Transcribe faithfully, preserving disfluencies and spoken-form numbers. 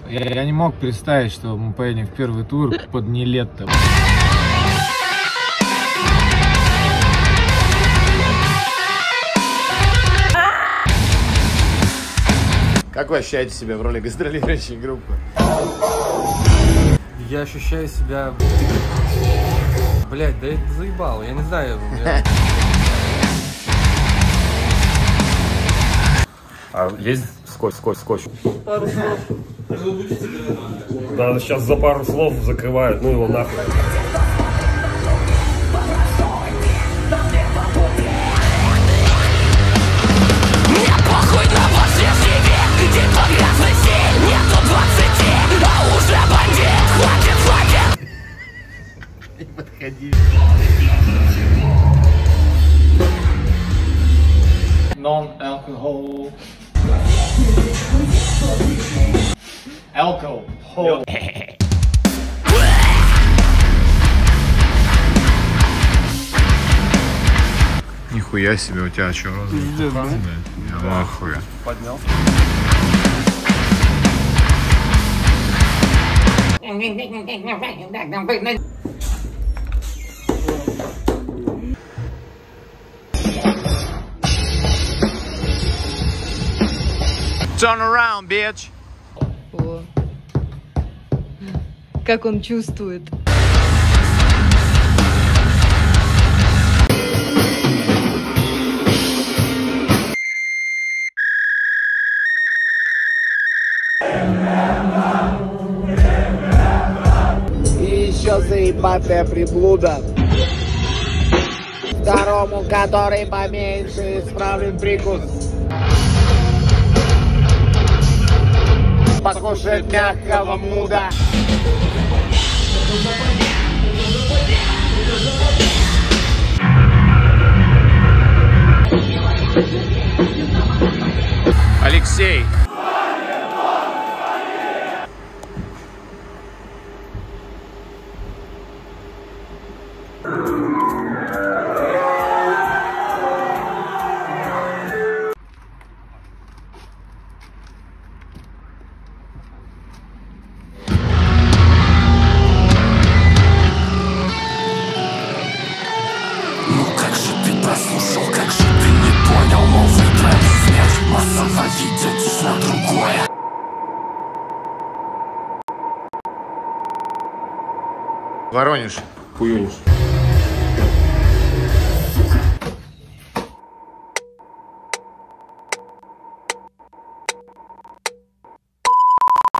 Я, я не мог представить, что мы поедем в первый тур под Нилетто. Как вы ощущаете себя в роли гастролирующей группы? Я ощущаю себя... Блять, да это заебало, я не знаю. Я... А есть скотч, скотч, скотч? Пару слов. Да, сейчас за пару слов закрывают, ну его нахуй. Не подходи. Non-alcohol. Alcohol. Нихуя себе, у тебя что, розовый? Я нахуй. Поднял. Turn around, bitch. О. Как он чувствует. И еще заебатая приблуда. Второму, который поменьше, исправлен прикус. Покушать мягкого муда. Алексей. Воронеж. Хуюнишь.